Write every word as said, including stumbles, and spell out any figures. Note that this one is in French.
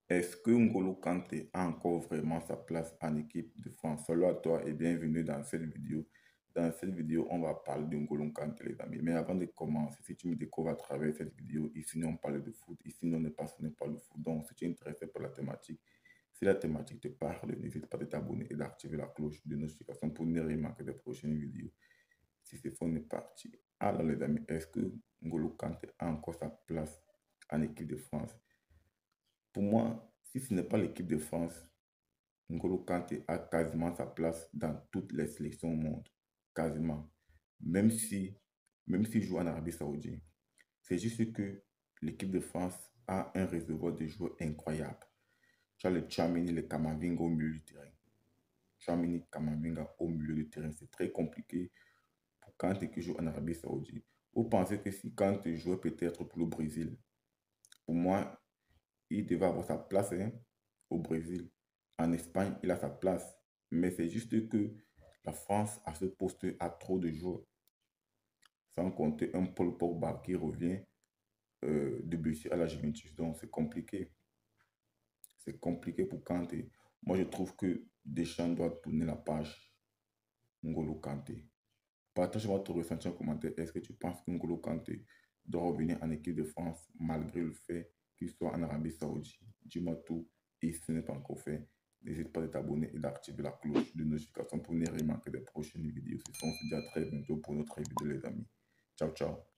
Est-ce que N'Golo Kanté a encore vraiment sa place en équipe de France? Salut à toi et bienvenue dans cette vidéo. Dans cette vidéo, on va parler de N'Golo Kanté, les amis. Mais avant de commencer, si tu me découvres à travers cette vidéo, ici, nous on parle de foot. Ici, nous ne passionnons pas le foot. Donc, si tu es intéressé par la thématique, si la thématique te parle, n'hésite pas à t'abonner et d'activer la cloche de notification pour ne rien manquer des prochaines vidéos. Si c'est faux, on est parti. Alors, les amis, est-ce que N'Golo Kanté a encore sa place en équipe de France? Pour moi, si ce n'est pas l'équipe de France, N'Golo Kanté a quasiment sa place dans toutes les sélections au monde. Quasiment. Même si, même s'il joue en Arabie Saoudite. C'est juste que l'équipe de France a un réservoir de joueurs incroyable. Tu as le Tchouaméni, le Kamavinga au milieu du terrain. Tchouaméni, Kamavinga au milieu du terrain. C'est très compliqué pour Kanté qui joue en Arabie Saoudite. Vous pensez que si Kanté jouait peut-être pour le Brésil, pour moi, il devait avoir sa place hein, au Brésil. En Espagne, il a sa place. Mais c'est juste que la France, à ce poste, a trop de joueurs. Sans compter un Paul Pogba qui revient euh, de blessure à la Juventus. Donc, c'est compliqué. C'est compliqué pour Kanté. Moi, je trouve que Deschamps doit tourner la page. N'Golo Kanté. Partage-moi ton ressenti en commentaire. Est-ce que tu penses que N'Golo Kanté doit revenir en équipe de France malgré le fait qu'il soit en Arabie Saoudite? Dis-moi tout. Et si ce n'est pas encore fait, n'hésite pas à t'abonner et d'activer la cloche de notification pour ne rien manquer des prochaines vidéos. On se dit à très bientôt pour notre vidéo, les amis. Ciao, ciao.